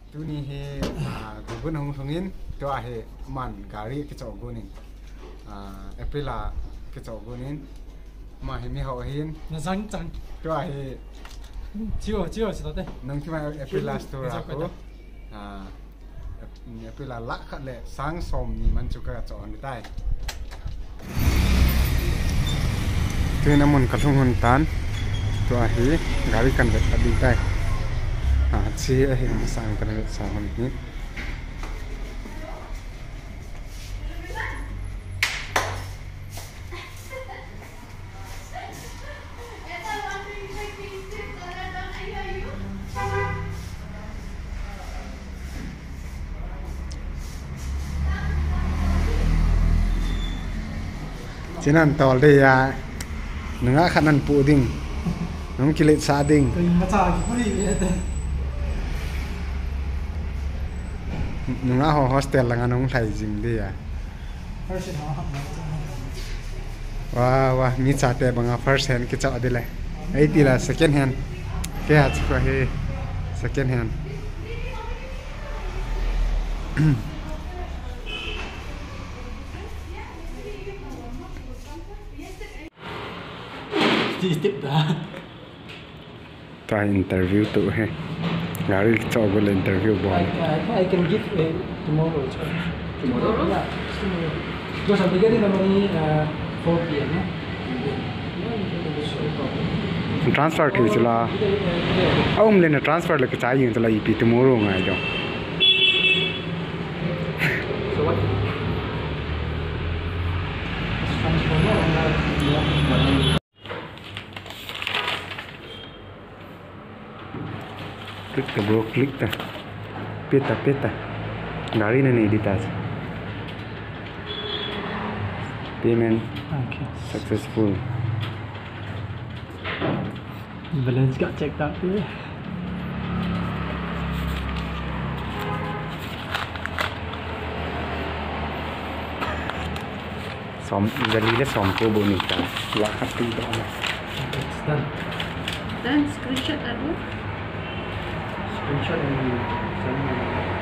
tu ni he gubun hongin tu he man gari ke chogunin Aprila ke chogunin ma he mi ho hin na sang chang tu he chiu chito te nang ki ma Aprila store ko Aprila la khat le sang som ni man chu ka chon ni tai tu na mun ka thung hun tan tu he gari kan vet adi tai chi he sang kan vet sang hun ni Chinan tol de ya nunga khanan pu ding nung kilit sa ding macha puri te nunga ho hostel langa nung thai jing de ya first wa mi cha te banga first hand ki cha adile ai ti la second hand ke ha chwa he second hand tiếp đó ta interview tu he gari cho gol interview bo I can give tomorrow. Tomorrow? Yeah, tomorrow. Because I'm getting the money 4 p.m. transfer ki chula aum le na transfer le ka chai yin chula ip tomorrow ngai do So what? click the bro click the peta gari na nahi dita payment successful Balance got checked out here. som gali le som ko bo ni ta la khat ti do na It's done. Then screenshot that one. Screenshot and send me.